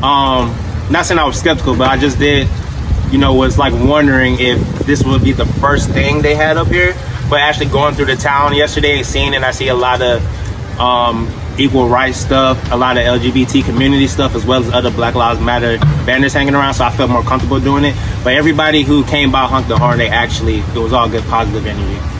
not saying I was skeptical, but I just did, you know, was like wondering if this would be the first thing they had up here. But actually going through the town yesterday and seeing it, I see a lot of equal rights stuff, a lot of LGBT community stuff, as well as other Black Lives Matter banners hanging around, so I felt more comfortable doing it. But everybody who came by honked the horn, it was all good, positive energy.